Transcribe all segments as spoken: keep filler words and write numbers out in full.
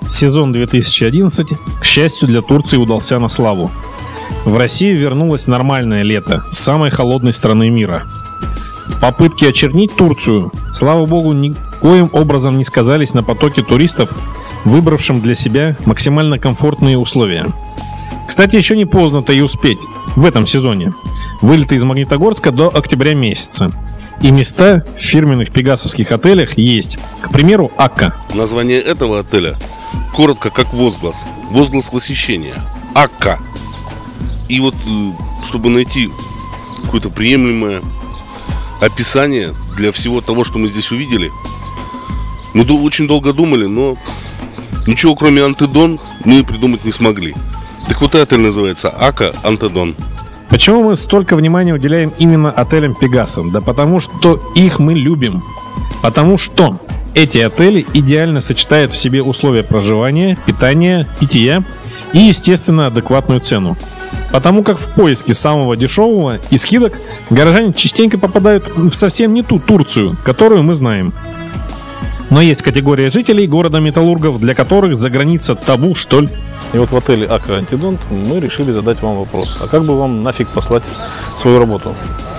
Сезон две тысячи одиннадцать, к счастью для Турции, удался на славу. В Россию вернулось нормальное лето самой холодной страны мира. Попытки очернить Турцию, слава богу, никоим образом не сказались на потоке туристов, выбравшим для себя максимально комфортные условия. Кстати, еще не поздно-то и успеть в этом сезоне. Вылеты из Магнитогорска до октября месяца. И места в фирменных пегасовских отелях есть. К примеру, Акка. Название этого отеля коротко как возглас. Возглас восхищения. Акка. И вот, чтобы найти какое-то приемлемое описание для всего того, что мы здесь увидели, мы очень долго думали, но ничего кроме Антедон мы придумать не смогли. Так вот, отель называется Акка Антедон. Почему мы столько внимания уделяем именно отелям Пегаса? Да потому что их мы любим. Потому что эти отели идеально сочетают в себе условия проживания, питания, питья и, естественно, адекватную цену. Потому как в поиске самого дешевого и скидок горожане частенько попадают в совсем не ту Турцию, которую мы знаем. Но есть категория жителей города-металлургов, для которых за граница табу, что ли. И вот в отеле Акка Антедон мы решили задать вам вопрос. А как бы вам нафиг послать свою работу?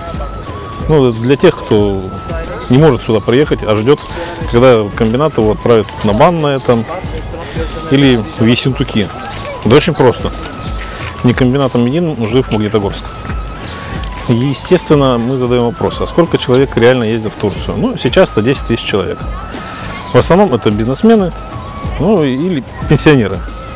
Ну, для тех, кто не может сюда приехать, а ждет, когда комбинат его отправят на Банное там или в Ессентуки. Да очень просто. Не комбинатом единым жив Магнитогорск. И, естественно, мы задаем вопрос, а сколько человек реально ездит в Турцию? Ну, сейчас-то десять тысяч человек. В основном это бизнесмены, ну, или пенсионеры.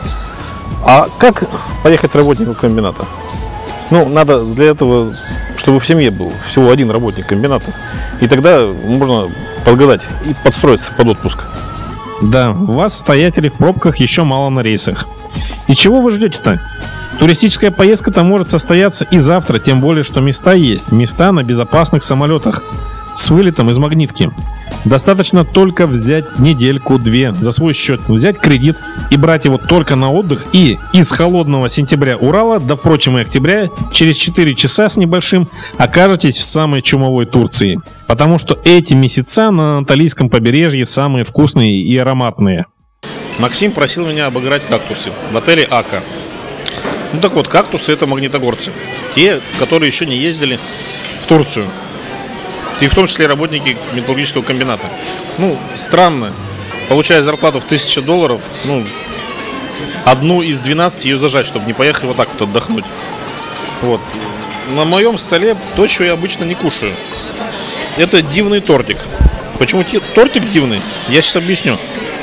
А как поехать работнику комбината? Ну, надо для этого, чтобы в семье был всего один работник комбината. И тогда можно подгадать и подстроиться под отпуск. Да, вас, стоятелей в пробках, еще мало на рейсах. И чего вы ждете-то? Туристическая поездка-то может состояться и завтра, тем более, что места есть. Места на безопасных самолетах с вылетом из Магнитки. Достаточно только взять недельку-две за свой счет, взять кредит и брать его только на отдых. И из холодного сентября Урала, да, впрочем, и октября, через четыре часа с небольшим окажетесь в самой чумовой Турции. Потому что эти месяца на Анатолийском побережье самые вкусные и ароматные. Максим просил меня обыграть кактусы в отеле Акка. Ну так вот, кактусы — это магнитогорцы. Те, которые еще не ездили в Турцию. И в том числе работники металлургического комбината. Ну, странно. Получая зарплату в тысячу долларов, ну, одну из двенадцати ее зажать, чтобы не поехать вот так вот отдохнуть. Вот. На моем столе то, что я обычно не кушаю. Это дивный тортик. Почему тортик дивный? Я сейчас объясню.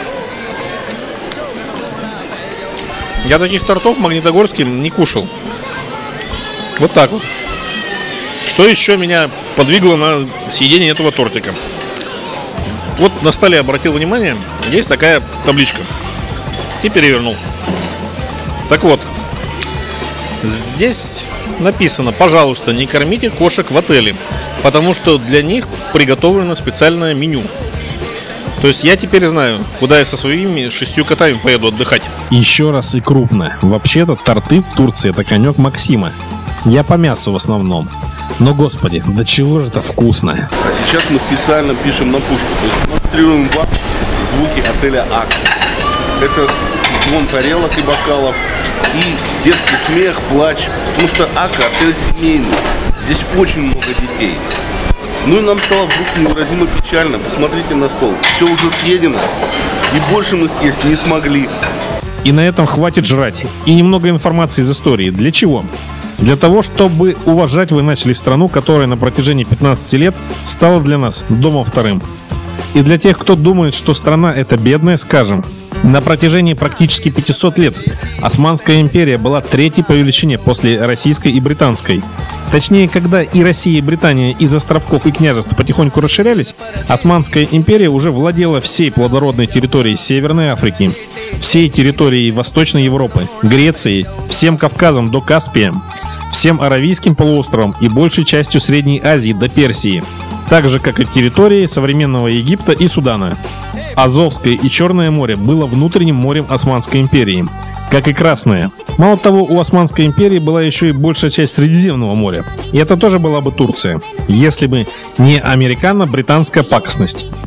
Я таких тортов в Магнитогорске не кушал. Вот так вот. Что еще меня подвигло на съедение этого тортика? Вот на столе, обратил внимание, есть такая табличка. И перевернул. Так вот, здесь написано: пожалуйста, не кормите кошек в отеле, потому что для них приготовлено специальное меню. То есть я теперь знаю, куда я со своими шестью котами поеду отдыхать. Еще раз и крупно. Вообще-то торты в Турции — это конек Максима. Я по мясу в основном. Но, господи, до чего же это вкусно. А сейчас мы специально пишем на пушку. То есть демонстрируем вам звуки отеля Акка. Это звон тарелок и бокалов, и детский смех, плач. Потому что Акка — отель семейный. Здесь очень много детей. Ну и нам стало вдруг невыразимо печально. Посмотрите на стол. Все уже съедено. И больше мы съесть не смогли. И на этом хватит жрать. И немного информации из истории. Для чего? Для того, чтобы уважать вы начали страну, которая на протяжении пятнадцати лет стала для нас домом вторым. И для тех, кто думает, что страна эта бедная, скажем: на протяжении практически пятисот лет Османская империя была третьей по величине после российской и британской. Точнее, когда и Россия, и Британия из островков и княжеств потихоньку расширялись, Османская империя уже владела всей плодородной территорией Северной Африки, всей территорией Восточной Европы, Грецией, всем Кавказом до Каспия, всем Аравийским полуостровом и большей частью Средней Азии до Персии, так же, как и территории современного Египта и Судана. Азовское и Черное море было внутренним морем Османской империи, как и Красное. Мало того, у Османской империи была еще и большая часть Средиземного моря. И это тоже была бы Турция, если бы не американо-британская пакостность.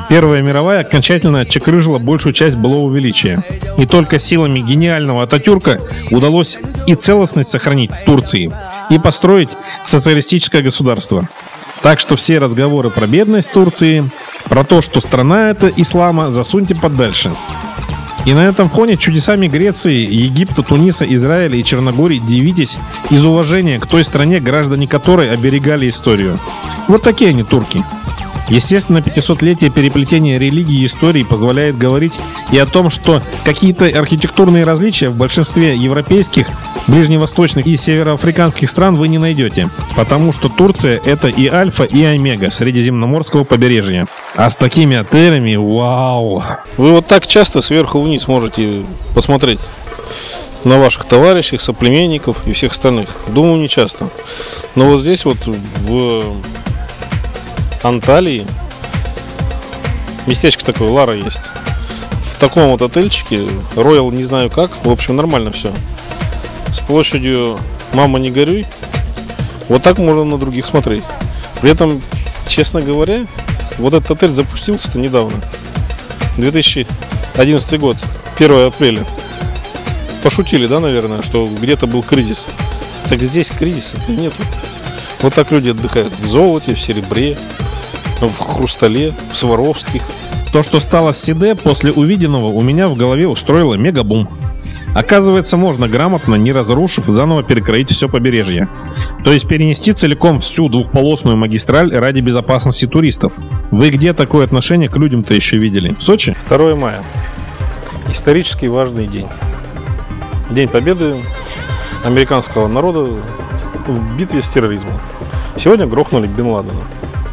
Первая мировая окончательно отчекрыжила большую часть былого величия. И только силами гениального Ататюрка удалось и целостность сохранить Турции, и построить социалистическое государство. Так что все разговоры про бедность Турции, про то, что страна эта ислама, засуньте подальше. И на этом фоне чудесами Греции, Египта, Туниса, Израиля и Черногории дивитесь из уважения к той стране, граждане которой оберегали историю. Вот такие они, турки. Естественно, пятисотлетие переплетения религии и истории позволяет говорить и о том, что какие-то архитектурные различия в большинстве европейских, ближневосточных и североафриканских стран вы не найдете, потому что Турция — это и альфа, и омега средиземноморского побережья. А с такими отелями, вау! Вы вот так часто сверху вниз можете посмотреть на ваших товарищей, соплеменников и всех остальных? Думаю, не часто. Но вот здесь вот в Анталии местечко такое, Лара есть. В таком вот отельчике, Royal не знаю как, в общем, нормально все. С площадью «Мама, не горюй». Вот так можно на других смотреть. При этом, честно говоря, вот этот отель запустился-то недавно. две тысячи одиннадцатый год, первое апреля. Пошутили, да, наверное, что где-то был кризис. Так здесь кризиса нету. Вот так люди отдыхают в золоте, в серебре, в хрустале, в Сваровских. То, что стало с Сиде после увиденного, у меня в голове устроило мегабум. Оказывается, можно грамотно, не разрушив, заново перекроить все побережье. То есть перенести целиком всю двухполосную магистраль ради безопасности туристов. Вы где такое отношение к людям-то еще видели? В Сочи? второе мая. Исторически важный день. День победы американского народа в битве с терроризмом. Сегодня грохнули Бен Ладена.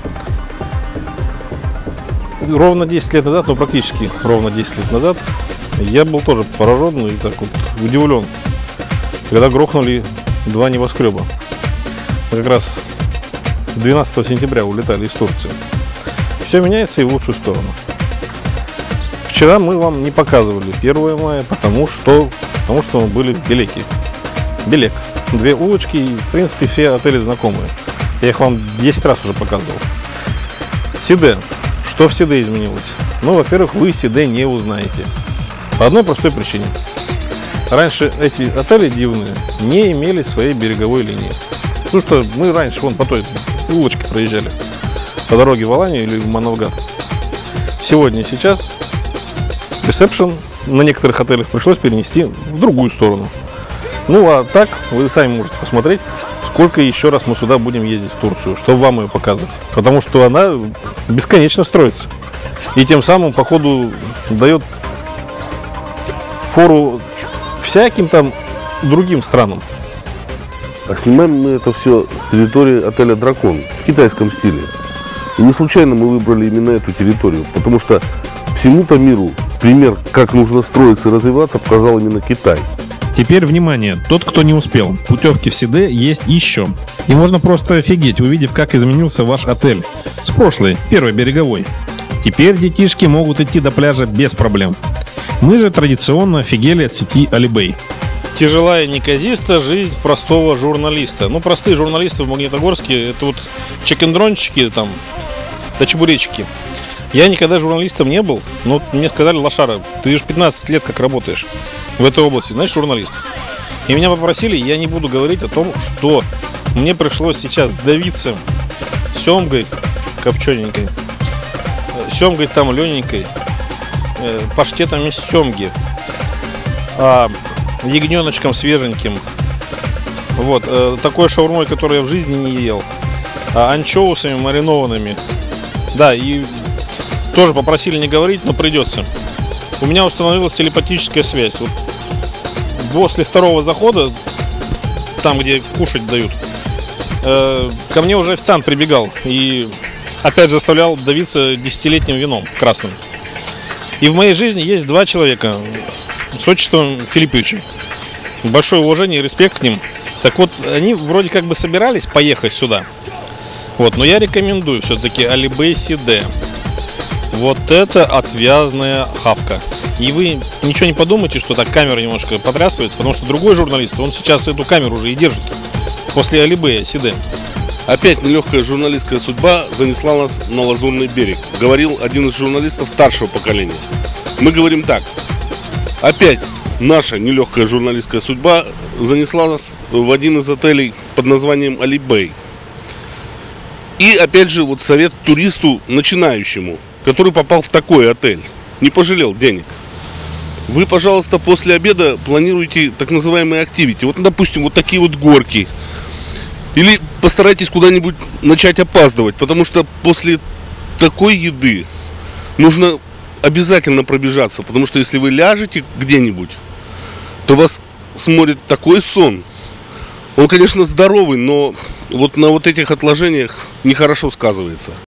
Ровно десять лет назад, ну практически ровно десять лет назад, я был тоже поражен и так вот удивлен, когда грохнули два небоскреба. Мы как раз двенадцатого сентября улетали из Турции. Все меняется и в лучшую сторону. Вчера мы вам не показывали первое мая, потому что, потому что мы были в Белеке. Белек. Две улочки и, в принципе, все отели знакомые. Я их вам десять раз уже показывал. Сиде. Что в Сиде изменилось? Ну, во-первых, вы Сиде не узнаете. По одной простой причине. Раньше эти отели дивные не имели своей береговой линии. Потому что мы раньше вон по той улочке проезжали. По дороге в Аланию или в Манавгат. Сегодня и сейчас ресепшн на некоторых отелях пришлось перенести в другую сторону. Ну, а так вы сами можете посмотреть, сколько еще раз мы сюда будем ездить в Турцию, чтобы вам ее показывать. Потому что она бесконечно строится. И тем самым, походу, дает фору всяким там другим странам. А снимаем мы это все с территории отеля «Дракон» в китайском стиле. И не случайно мы выбрали именно эту территорию, потому что всему-то миру пример, как нужно строиться и развиваться, показал именно Китай. Теперь внимание, тот, кто не успел, путевки в Сиде есть еще. И можно просто офигеть, увидев, как изменился ваш отель. С прошлой, первой береговой. Теперь детишки могут идти до пляжа без проблем. Мы же традиционно офигели от сети Alibay. Тяжелая неказиста жизнь простого журналиста. Ну, простые журналисты в Магнитогорске, это вот чекендрончики там, да чебуречки. Я никогда журналистом не был, но мне сказали: лошара, ты же пятнадцать лет как работаешь в этой области, знаешь, журналист. И меня попросили, я не буду говорить о том, что мне пришлось сейчас давиться семгой копчененькой, семгой там лененькой, паштетом из семги, а ягненочком свеженьким, вот, такой шаурмой, которую я в жизни не ел, анчоусами маринованными, да, и тоже попросили не говорить, но придется. У меня установилась телепатическая связь. Вот после второго захода, там, где кушать дают, э, ко мне уже официант прибегал и опять заставлял давиться десятилетним вином красным. И в моей жизни есть два человека с отчеством Филипповича. Большое уважение и респект к ним. Так вот, они вроде как бы собирались поехать сюда. Вот, но я рекомендую все-таки Alibay Сиде. Вот это отвязная хапка. И вы ничего не подумайте, что так камера немножко потрясывается, потому что другой журналист, он сейчас эту камеру уже и держит. После Alibay Сиде. Опять нелегкая журналистская судьба занесла нас на Лазурный берег, говорил один из журналистов старшего поколения. Мы говорим так. Опять наша нелегкая журналистская судьба занесла нас в один из отелей под названием Алибей. И опять же вот совет туристу начинающему, который попал в такой отель, не пожалел денег. Вы, пожалуйста, после обеда планируете так называемые активити. Вот, допустим, вот такие вот горки. Или постарайтесь куда-нибудь начать опаздывать, потому что после такой еды нужно обязательно пробежаться, потому что если вы ляжете где-нибудь, то вас сморит такой сон. Он, конечно, здоровый, но вот на вот этих отложениях нехорошо сказывается.